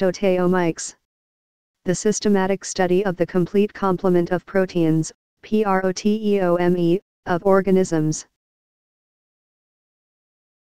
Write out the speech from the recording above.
Proteomics. The systematic study of the complete complement of proteins, proteome, of organisms.